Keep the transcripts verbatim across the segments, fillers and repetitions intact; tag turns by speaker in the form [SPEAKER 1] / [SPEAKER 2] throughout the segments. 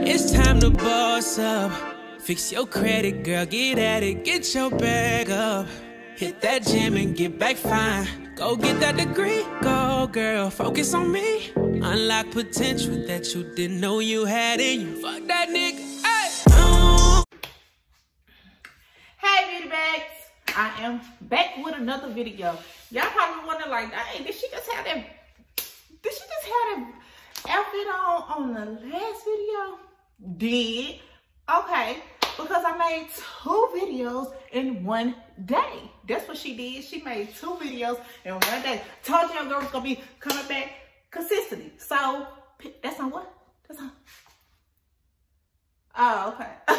[SPEAKER 1] It's time to boss up. Fix your credit, girl, get at it, get your bag up. Hit that gym and get back fine. Go get that degree, go girl, focus on me. Unlock potential that you didn't know you had in you. Fuck that nigga, hey. Oh.
[SPEAKER 2] Hey beauty bags, I am back with another video. Y'all probably wondering like, hey, did she just have that, did she just have that outfit on on the last video? Did, okay, because I made two videos in one day. That's what she did. She made two videos in one day. Told you your girl was gonna be coming back consistently. So that's on what? That's on. Oh, okay.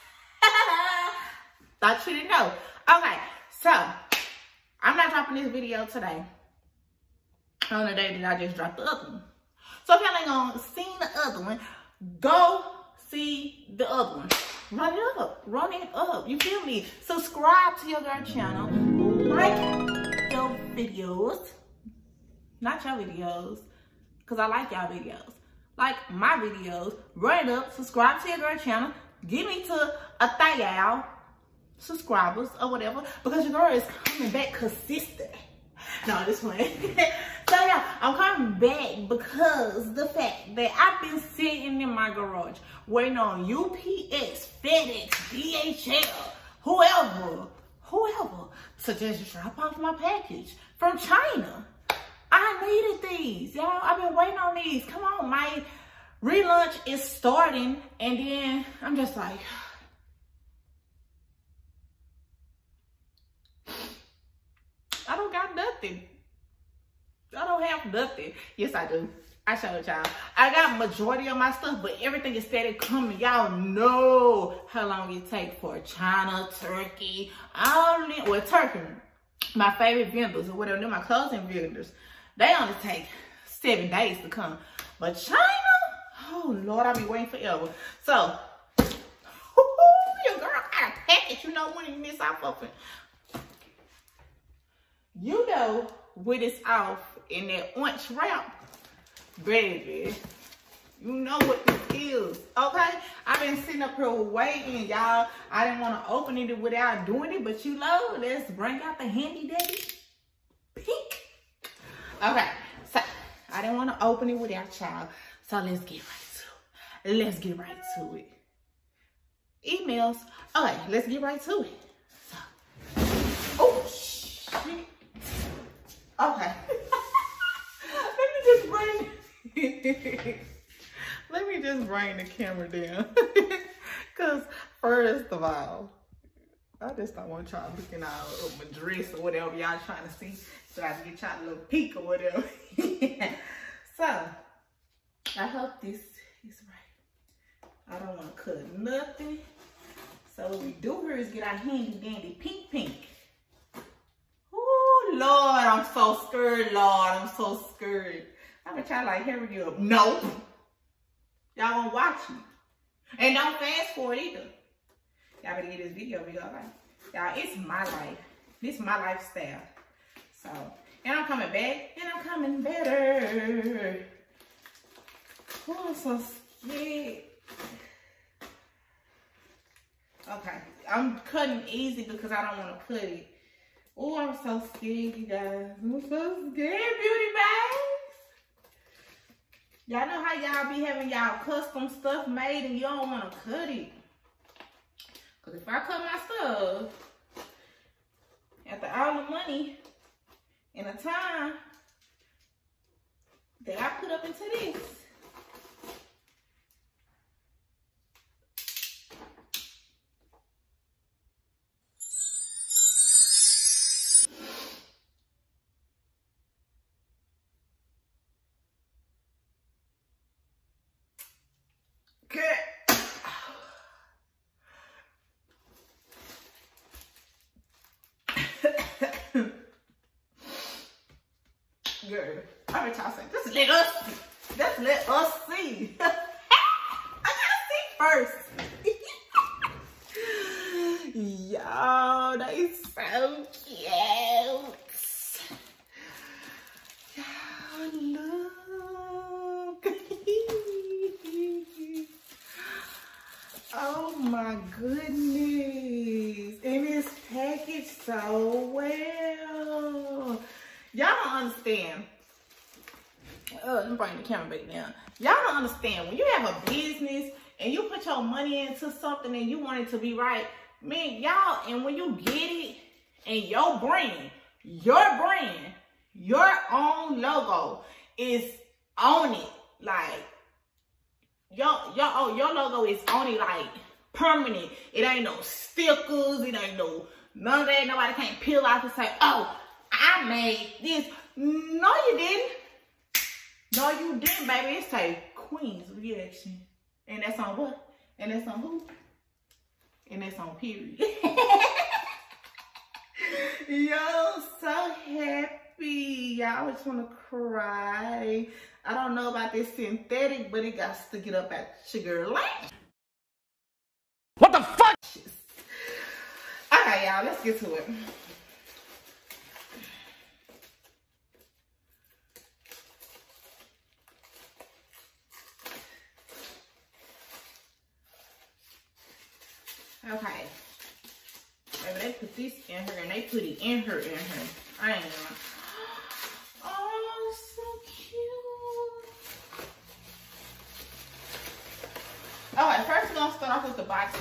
[SPEAKER 2] Thought you didn't know. Okay, so I'm not dropping this video today on the day that I just dropped the other one. So if y'all ain't gonna see the other one, go see the other one. Run it up. Run it up. You feel me? Subscribe to your girl channel. Like your videos. Not your videos. Because I like y'all videos. Like my videos. Run it up. Subscribe to your girl channel. Get me to a thousand subscribers or whatever. Because your girl is coming back consistent. No, this one. So yeah, I'm coming back because the fact that I've been sitting in my garage waiting on U P S, FedEx, D H L, whoever, whoever to just drop off my package from China. I needed these, y'all. I've been waiting on these. Come on, my relaunch is starting, and then I'm just like, I don't got nothing. I don't have nothing. Yes, I do. I showed y'all. I got majority of my stuff, but everything is steady coming. Y'all know how long it takes for China, Turkey, only, well, Turkey, my favorite vendors or whatever, they're my clothing vendors. They only take seven days to come. But China, oh Lord, I'll be waiting forever. So, your girl got a package, you know, when you miss out of it. You know when it's off in that orange wrap, baby. You know what this is, okay? I've been sitting up here waiting, y'all. I didn't want to open it without doing it, but you know, let's bring out the handy dandy pink. Okay, so I didn't want to open it without y'all, so let's get right to it. Let's get right to it. Emails. Okay, let's get right to it. So, oh shit. Okay. Let me just bring let me just bring the camera down. Cause first of all, I just don't want y'all looking all of my dress or whatever y'all trying to see. So I can get y'all a little peek or whatever. So I hope this is right. I don't want to cut nothing. So what we do here is get our handy dandy pink pink. Lord, I'm so scared, Lord. I'm so scared. I'm gonna try to like hurry you up. No. Y'all gonna watch me. And don't fast forward either. Y'all better get this video big, okay? Y'all, it's my life. This is my lifestyle. So, and I'm coming back, and I'm coming better. Oh, I'm so scared. Okay, I'm cutting easy because I don't want to cut it. Oh, I'm so scared, you guys. I'm so scared, beauty bags. Y'all know how y'all be having y'all custom stuff made and you don't want to cut it. Because if I cut my stuff, after all the money and the time that I put up into this, girl, I be tossing. Just let us see. Just let us see. I gotta see first. Y'all, they so cute. Y'all look. Oh my goodness. And it's packaged so well. Y'all don't understand. Uh, let me bring the camera back down. Y'all don't understand. When you have a business and you put your money into something and you want it to be right, man, y'all, and when you get it and your brand, your brand, your own logo is on it, like, Your, your, oh, your logo is only like permanent. It ain't no stickers. It ain't no, none of that. Nobody can't peel off and say, oh, I made this. No, you didn't. No, you didn't, baby. It say Queen's Reaction. And that's on what? And that's on who? And that's on period. Yo, so happy. Y'all just want to cry. I don't know about this synthetic, but it got to get up at sugar light.
[SPEAKER 1] What the fuck?
[SPEAKER 2] Okay, y'all, let's get to it. Okay. Maybe they put this in her and they put it in her, in her. I ain't know. Oh, so cute. Alright, first we're gonna start off with the boxes.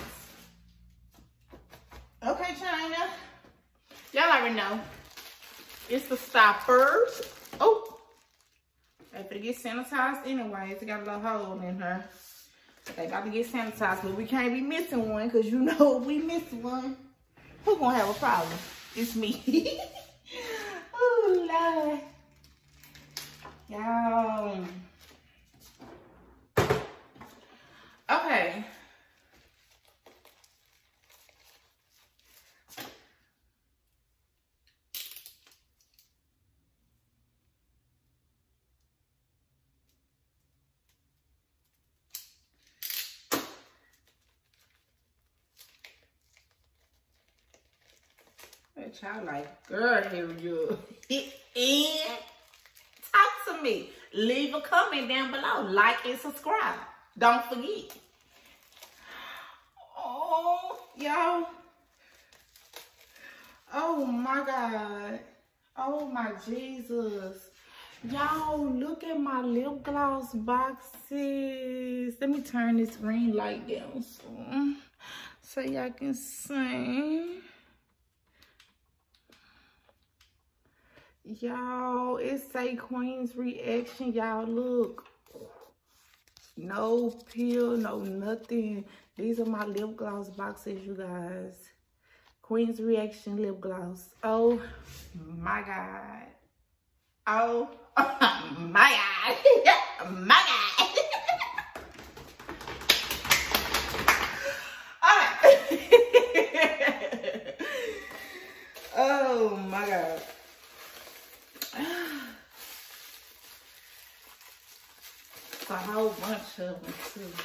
[SPEAKER 2] Okay, China. Y'all already know. It's the stoppers. Oh. If it get sanitized anyways, it got a little hole in her. They about to get sanitized, but we can't be missing one because you know if we miss one, who's gonna have a problem? It's me. Oh, Lord. Y'all. Okay. That child like, girl, here you in. Talk to me. Leave a comment down below. Like and subscribe. Don't forget. Oh, y'all. Oh my God. Oh my Jesus. Y'all, look at my lip gloss boxes. Let me turn this ring light down so, so y'all can see. Y'all, it say Queen's Reaction. Y'all, look. No peel, no nothing. These are my lip gloss boxes, you guys. Queen's Reaction lip gloss. Oh my God. Oh my God. My God. All right. Oh my God. A whole bunch of them too.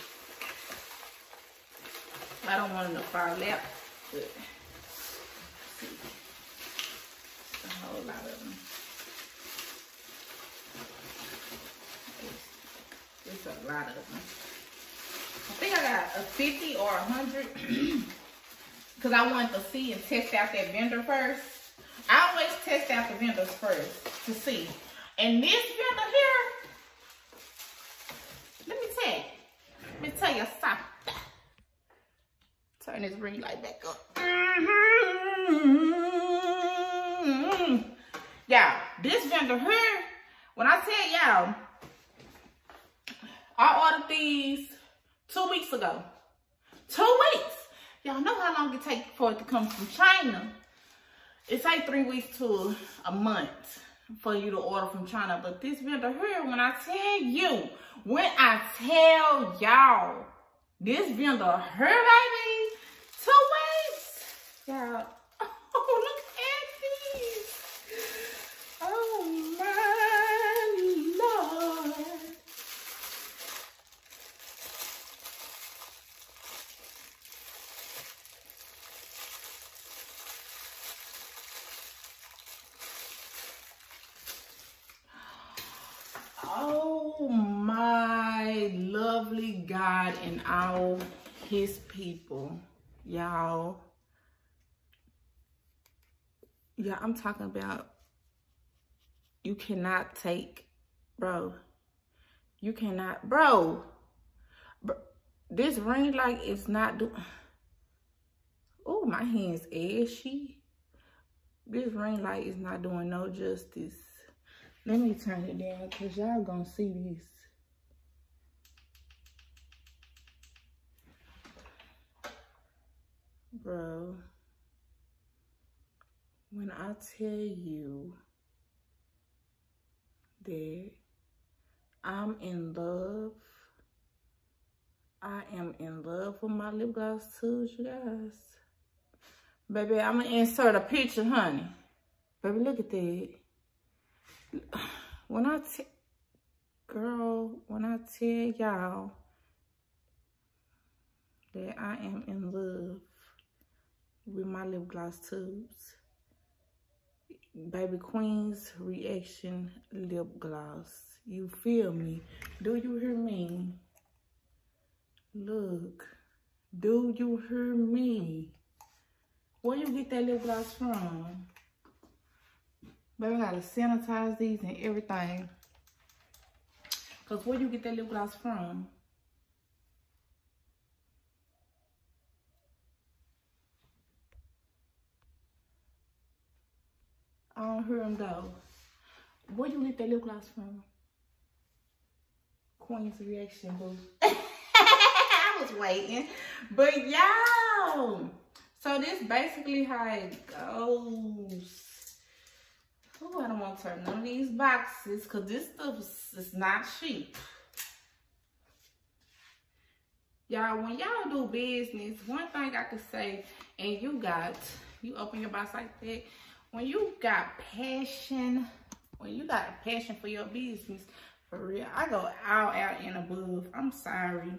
[SPEAKER 2] I don't want them to fall out, but see, a whole lot of them. It's a lot of them. I think I got a fifty or a hundred because I wanted to see and test out that vendor first. I always test out the vendors first to see. And this vendor here, let me tell you. Let me tell you something. Turn this ring light back up. Mm-hmm. Y'all, this vendor here, when I tell y'all, I ordered these two weeks ago. Two weeks. Y'all know how long it takes for it to come from China. It's like three weeks to a month for you to order from China. But this vendor here, when I tell you, when I tell y'all, this vendor here, baby, two weeks. Y'all, oh, look at these. Oh, my Lord. Oh my lovely God and our of his people, y'all. Yeah, I'm talking about you cannot take, bro. You cannot, bro. bro this ring light is not doing. Oh, my hand's ashy. This ring light is not doing no justice. Let me turn it down because y'all gonna see this. Bro, when I tell you that I'm in love, I am in love with my lip gloss too, you guys. Baby, I'm gonna insert a picture, honey. Baby, look at that. When I t girl, when I tell y'all that I am in love with my lip gloss tubes, Baby Queen's Reaction lip gloss. You feel me? Do you hear me? Look, do you hear me? Where you get that lip gloss from? Baby, I gotta sanitize these and everything. Cause where you get that lip gloss from? I don't hear him though. Where you get that lip gloss from? Queen's Reaction, boo. I was waiting. But y'all, so this basically how it goes. Oh, I don't want to turn none of these boxes because this stuff is, is not cheap. Y'all, when y'all do business, one thing I could say, and you got, you open your box like that, when you got passion, when you got a passion for your business, for real, I go all out and above. I'm sorry.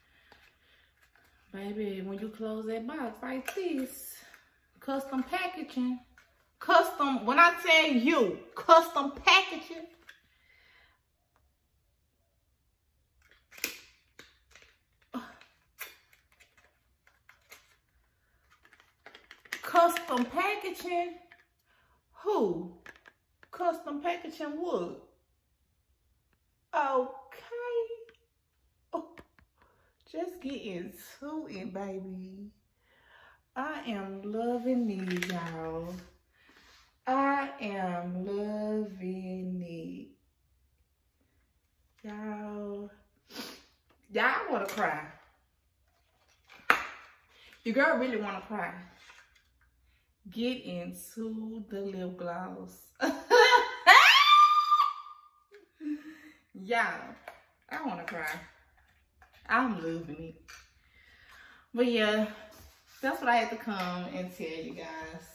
[SPEAKER 2] Baby, when you close that box like this, custom packaging, custom, when I tell you, custom packaging, custom packaging, who? Custom packaging what? Okay. Oh, just get into it, baby. I am loving these, y'all. I am loving it. Y'all, y'all want to cry. Your girl really want to cry. Get into the lip gloss. Y'all, I want to cry. I'm loving it. But yeah, that's what I had to come and tell you guys.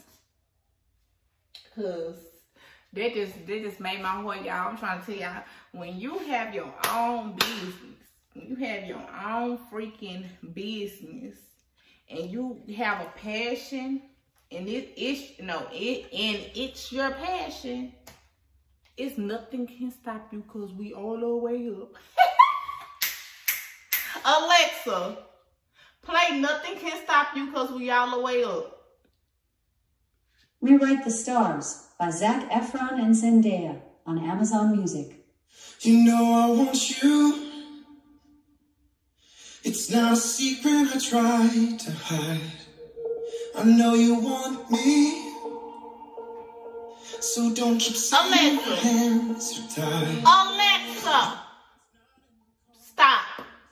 [SPEAKER 2] Cause that just that just made my heart, y'all. I'm trying to tell y'all, when you have your own business, when you have your own freaking business, and you have a passion, and it is you know it and it's your passion, it's nothing can stop you, cause we all the way up. Alexa, play Nothing Can Stop You, cause we all the way up.
[SPEAKER 3] Rewrite the Stars by Zac Efron and Zendaya on Amazon Music.
[SPEAKER 1] You know I want you. It's not a secret I try to hide. I know you want me. So don't keep saying your hands are tied.
[SPEAKER 2] Alexa, stop.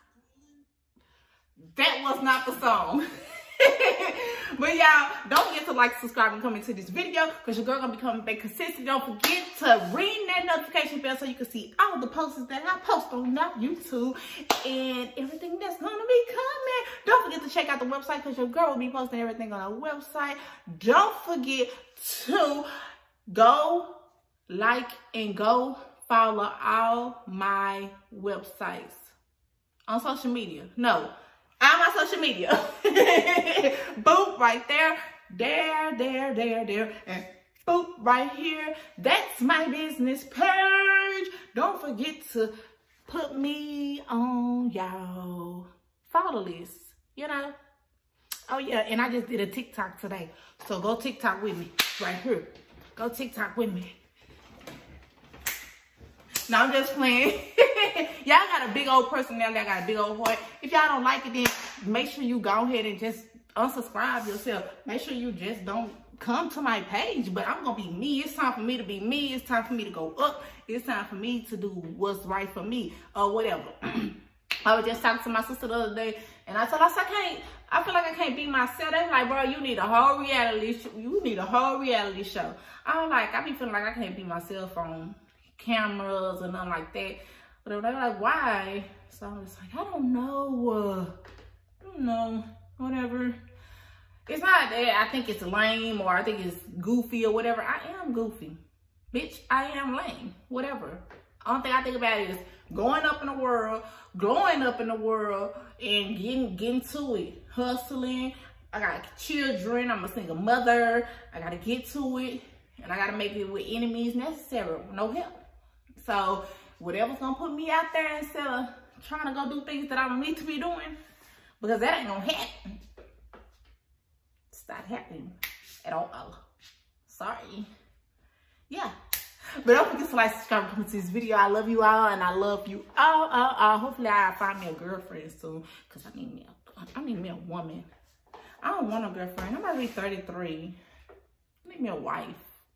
[SPEAKER 2] That was not the song. But y'all, don't forget to like, subscribe, and comment to this video, because your girl gonna be coming back consistent. Don't forget to ring that notification bell so you can see all the posts that I post on YouTube and everything that's gonna be coming. Don't forget to check out the website, because your girl will be posting everything on our website. Don't forget to go like and go follow all my websites on social media. No. On my social media. Boop, right there. There, there, there, there. And boop, right here. That's my business page. Don't forget to put me on y'all follow list. you know. Oh yeah, and I just did a TikTok today. So go TikTok with me right here. Go TikTok with me. No, I'm just playing. Y'all got a big old personality. I got a big old heart. If y'all don't like it, then make sure you go ahead and just unsubscribe yourself. Make sure you just don't come to my page. But I'm going to be me. It's time for me to be me. It's time for me to go up. It's time for me to do what's right for me or whatever. I was just talking to my sister the other day, and I told her, I said, I can't, I feel like I can't be myself. They like, bro, you need a whole reality show. You need a whole reality show. I was like, I be feeling like I can't be myself on cameras and nothing like that. But they're like, why? So I was like, I don't know. Uh, I don't know. Whatever. It's not that I think it's lame or I think it's goofy or whatever. I am goofy. Bitch, I am lame. Whatever. Only thing I think about is going up in the world, glowing up in the world, and getting getting to it. Hustling. I got children. I'm a single mother. I got to get to it. And I got to make it with any means necessary. No help. So, whatever's going to put me out there instead of trying to go do things that I don't need to be doing. Because that ain't going to happen. It's not happening at all. Sorry. Yeah. But don't forget to like, subscribe, and comment to this video. I love you all, and I love you all, all, all. Hopefully, I'll find me a girlfriend soon, because I need me a, I need me a woman. I don't want a girlfriend. I'm about to be thirty-three. I need me a wife.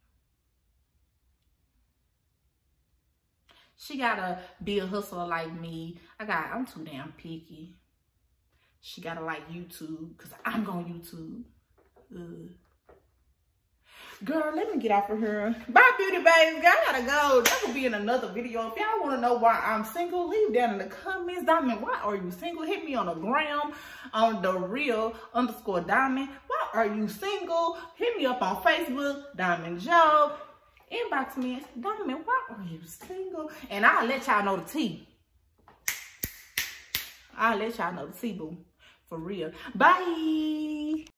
[SPEAKER 2] She gotta be a hustler like me. I got, I'm too damn picky. She gotta like YouTube, because I'm on YouTube. Ugh. Girl, let me get off of here. Bye, beauty babies. I gotta go. That will be in another video. If y'all want to know why I'm single, leave down in the comments. Diamond, why are you single? Hit me on the gram, on the real underscore Diamond. Why are you single? Hit me up on Facebook, Diamond Joe. Inbox me and say, Diamond, why are you single? And I'll let y'all know the tea. I'll let y'all know the tea, boo. For real. Bye.